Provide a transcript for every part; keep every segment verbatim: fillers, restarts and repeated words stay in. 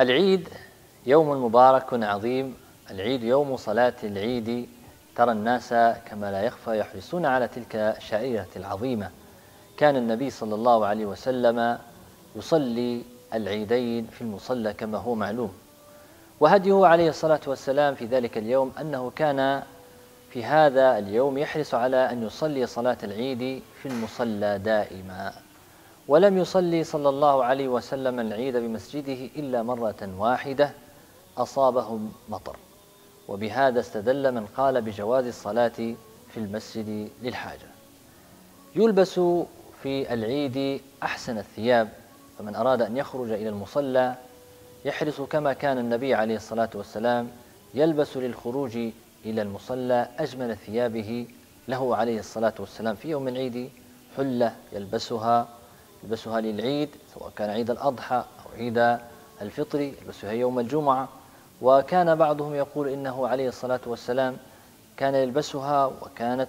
العيد يوم مبارك عظيم. العيد يوم صلاة العيد. ترى الناس كما لا يخفى يحرصون على تلك الشعيرة العظيمة. كان النبي صلى الله عليه وسلم يصلي العيدين في المصلى كما هو معلوم، وهديه عليه الصلاة والسلام في ذلك اليوم أنه كان في هذا اليوم يحرص على أن يصلي صلاة العيد في المصلى دائما، ولم يصلي صلى الله عليه وسلم العيد بمسجده إلا مرة واحدة أصابه مطر، وبهذا استدل من قال بجواز الصلاة في المسجد للحاجة. يلبس في العيد أحسن الثياب، فمن أراد أن يخرج إلى المصلى يحرص كما كان النبي عليه الصلاة والسلام يلبس للخروج إلى المصلى أجمل ثيابه له عليه الصلاة والسلام في يوم العيد. حلة يلبسها يلبسها للعيد، سواء كان عيد الأضحى أو عيد الفطر، يلبسها يوم الجمعة. وكان بعضهم يقول إنه عليه الصلاة والسلام كان يلبسها وكانت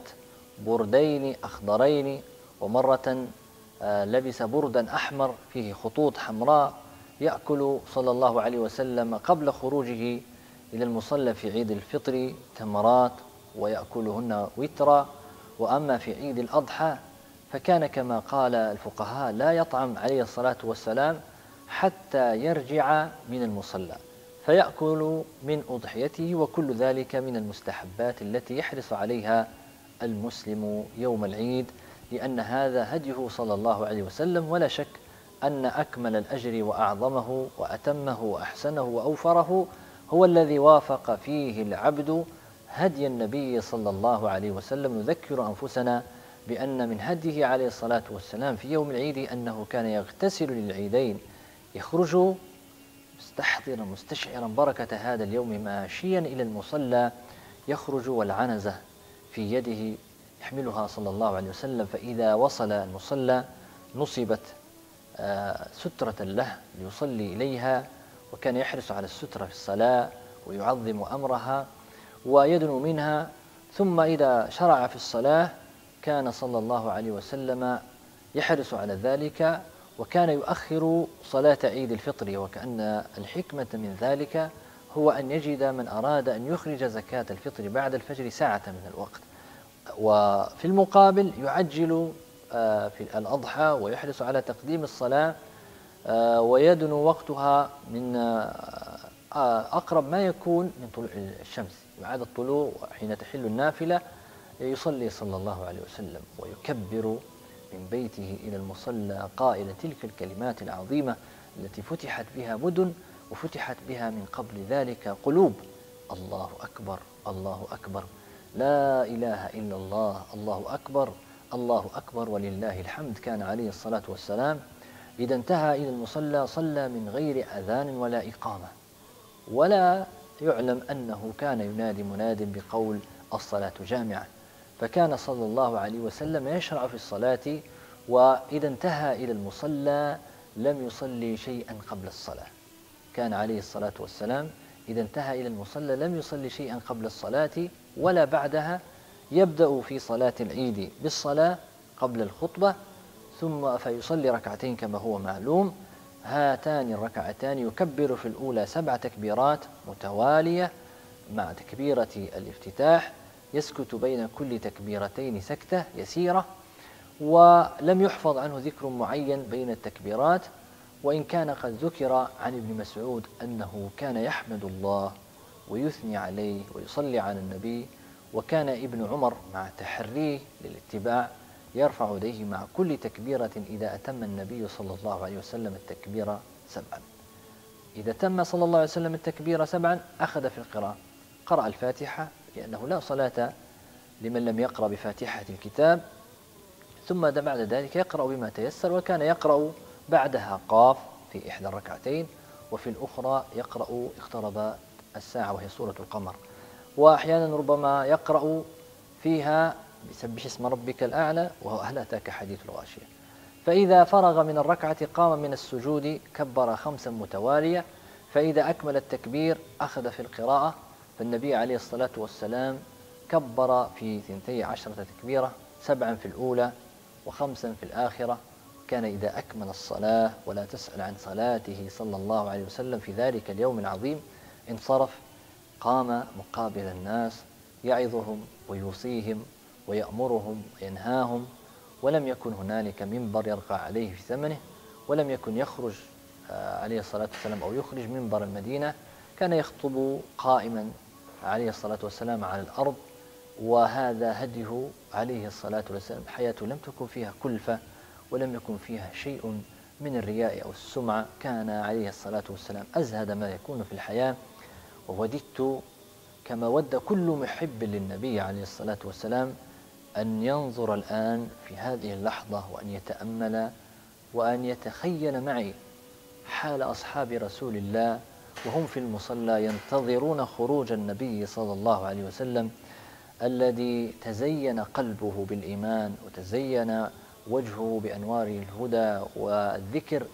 بردين أخضرين، ومرة لبس بردا أحمر فيه خطوط حمراء. يأكل صلى الله عليه وسلم قبل خروجه إلى المصلى في عيد الفطر تمرات ويأكلهن وترا، وأما في عيد الأضحى فكان كما قال الفقهاء لا يطعم عليه الصلاة والسلام حتى يرجع من المصلى فيأكل من أضحيته، وكل ذلك من المستحبات التي يحرص عليها المسلم يوم العيد، لأن هذا هديه صلى الله عليه وسلم. ولا شك أن أكمل الأجر وأعظمه وأتمه وأحسنه وأوفره هو الذي وافق فيه العبد هدي النبي صلى الله عليه وسلم. نذكر أنفسنا بأن من هديه عليه الصلاة والسلام في يوم العيد أنه كان يغتسل للعيدين، يخرج مستحضرا مستشعرا بركة هذا اليوم ماشيا إلى المصلى، يخرج والعنزة في يده يحملها صلى الله عليه وسلم، فإذا وصل المصلى نصبت سترة له ليصلي إليها، وكان يحرص على السترة في الصلاة ويعظم أمرها ويدنو منها. ثم إذا شرع في الصلاة كان صلى الله عليه وسلم يحرص على ذلك، وكان يؤخر صلاة عيد الفطر، وكأن الحكمة من ذلك هو أن يجد من أراد أن يخرج زكاة الفطر بعد الفجر ساعة من الوقت، وفي المقابل يعجل في الأضحى ويحرص على تقديم الصلاة ويدنو وقتها من أقرب ما يكون من طلوع الشمس. بعد الطلوع وحين تحل النافلة يصلي صلى الله عليه وسلم ويكبر من بيته إلى المصلى قائلا تلك الكلمات العظيمة التي فتحت بها مدن وفتحت بها من قبل ذلك قلوب: الله أكبر، الله أكبر، لا إله إلا الله، الله أكبر، الله أكبر ولله الحمد. كان عليه الصلاة والسلام إذا انتهى إلى المصلى صلى من غير أذان ولا إقامة، ولا يعلم أنه كان ينادي مناد بقول الصلاة جامعة، فكان صلى الله عليه وسلم يشرع في الصلاة، وإذا انتهى إلى المصلى لم يصلي شيئا قبل الصلاة. كان عليه الصلاة والسلام إذا انتهى إلى المصلى لم يصلي شيئا قبل الصلاة ولا بعدها، يبدأ في صلاة العيد بالصلاة قبل الخطبة، ثم فيصلي ركعتين كما هو معلوم. هاتان الركعتان يكبر في الأولى سبع تكبيرات متوالية مع تكبيرة الافتتاح، يسكت بين كل تكبيرتين سكتة يسيرة، ولم يحفظ عنه ذكر معين بين التكبيرات، وإن كان قد ذكر عن ابن مسعود أنه كان يحمد الله ويثني عليه ويصلي على النبي. وكان ابن عمر مع تحريه للاتباع يرفع يديه مع كل تكبيرة إذا أتم النبي صلى الله عليه وسلم التكبير سبعا. إذا تم صلى الله عليه وسلم التكبير سبعا أخذ في القراءة، قرأ الفاتحة لأنه لا صلاة لمن لم يقرأ بفاتحة الكتاب، ثم بعد ذلك يقرأ بما تيسر، وكان يقرأ بعدها قاف في إحدى الركعتين، وفي الأخرى يقرأ اقترب الساعة وهي سورة القمر، وأحيانا ربما يقرأ فيها بسبح اسم ربك الأعلى وهو هل أتاك حديث الغاشية. فإذا فرغ من الركعة قام من السجود كبر خمسا متوالية، فإذا أكمل التكبير أخذ في القراءة. فالنبي عليه الصلاة والسلام كبر في ثنتي عشرة تكبيرة، سبعا في الأولى وخمسا في الآخرة كان إذا أكمل الصلاة، ولا تسأل عن صلاته صلى الله عليه وسلم في ذلك اليوم العظيم، انصرف، قام مقابل الناس يعظهم ويوصيهم ويأمرهم وينهاهم، ولم يكن هنالك منبر يرقى عليه في زمنه، ولم يكن يخرج عليه الصلاة والسلام أو يخرج منبر المدينة، كان يخطب قائما عليه الصلاة والسلام على الأرض. وهذا هديه عليه الصلاة والسلام، حياته لم تكن فيها كلفة، ولم يكن فيها شيء من الرياء أو السمعة. كان عليه الصلاة والسلام أزهد ما يكون في الحياة. ووددت كما ود كل محب للنبي عليه الصلاة والسلام أن ينظر الآن في هذه اللحظة، وأن يتأمل وأن يتخيل معي حال أصحاب رسول الله وهم في المصلى ينتظرون خروج النبي صلى الله عليه وسلم، الذي تزين قلبه بالإيمان وتزين وجهه بأنوار الهدى والذكر،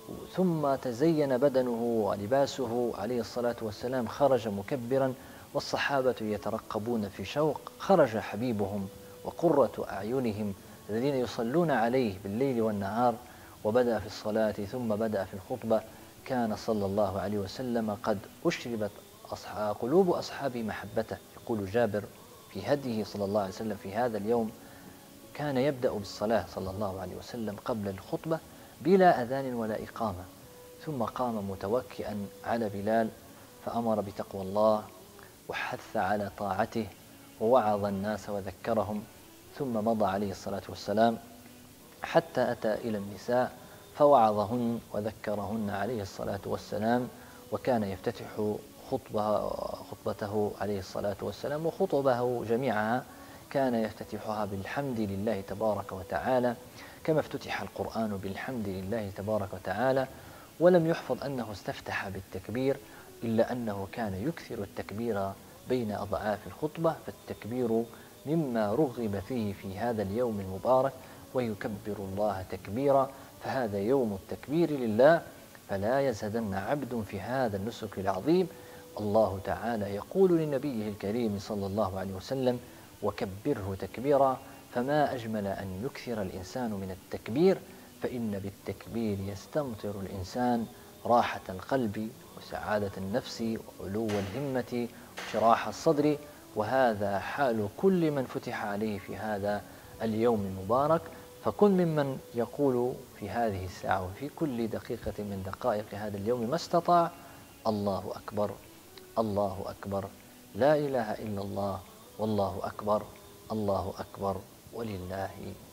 ثم تزين بدنه ولباسه عليه الصلاة والسلام، خرج مكبرا، والصحابة يترقبون في شوق. خرج حبيبهم وقرة أعينهم الذين يصلون عليه بالليل والنهار، وبدأ في الصلاة ثم بدأ في الخطبة. كان صلى الله عليه وسلم قد أشربت أصحاب قلوب أصحابه محبته. يقول جابر في هديه صلى الله عليه وسلم في هذا اليوم، كان يبدأ بالصلاة صلى الله عليه وسلم قبل الخطبة بلا أذان ولا إقامة، ثم قام متوكئا على بلال فأمر بتقوى الله وحث على طاعته ووعظ الناس وذكرهم، ثم مضى عليه الصلاة والسلام حتى أتى إلى النساء فوعظهن وذكرهن عليه الصلاة والسلام. وكان يفتتح خطبه خطبته عليه الصلاة والسلام وخطبه جميعها كان يفتتحها بالحمد لله تبارك وتعالى، كما افتتح القرآن بالحمد لله تبارك وتعالى. ولم يحفظ أنه استفتح بالتكبير، إلا أنه كان يكثر التكبير بين أضعاف الخطبة، فالتكبير مما رغب فيه في هذا اليوم المبارك، ويكبر الله تكبيرا. فهذا يوم التكبير لله، فلا يزهدن عبد في هذا النسك العظيم. الله تعالى يقول لنبيه الكريم صلى الله عليه وسلم: وكبره تكبيرا. فما أجمل أن يكثر الإنسان من التكبير، فإن بالتكبير يستمطر الإنسان راحة القلب وسعادة النفس وعلو الهمة وشراح الصدر. وهذا حال كل من فتح عليه في هذا اليوم المبارك. فكن ممن يقول في هذه الساعة وفي كل دقيقة من دقائق هذا اليوم ما استطاع: الله أكبر، الله أكبر، لا إله إلا الله، والله أكبر، الله أكبر، ولله